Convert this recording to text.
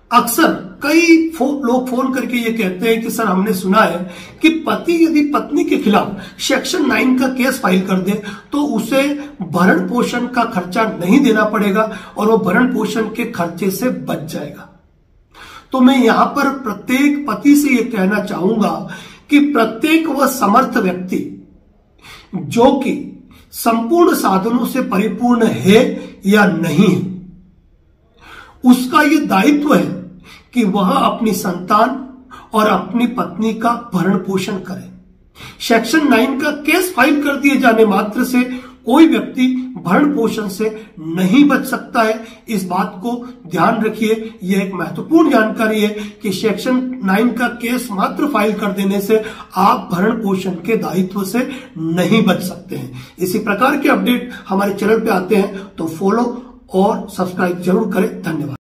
अक्सर कई लोग फोन करके ये कहते हैं कि सर हमने सुना है कि पति यदि पत्नी के खिलाफ सेक्शन 9 का केस फाइल कर दे तो उसे भरण पोषण का खर्चा नहीं देना पड़ेगा और वो भरण पोषण के खर्चे से बच जाएगा। तो मैं यहां पर प्रत्येक पति से ये कहना चाहूंगा कि प्रत्येक वह समर्थ व्यक्ति जो कि संपूर्ण साधनों से परिपूर्ण है या नहीं है, उसका यह दायित्व है कि वह अपनी संतान और अपनी पत्नी का भरण पोषण करे। सेक्शन 9 का केस फाइल कर दिए जाने मात्र से कोई व्यक्ति भरण पोषण से नहीं बच सकता है। इस बात को ध्यान रखिए। यह एक महत्वपूर्ण जानकारी है कि सेक्शन 9 का केस मात्र फाइल कर देने से आप भरण पोषण के दायित्व से नहीं बच सकते हैं। इसी प्रकार के अपडेट हमारे चैनल पे आते हैं तो फॉलो और सब्सक्राइब जरूर करें। धन्यवाद।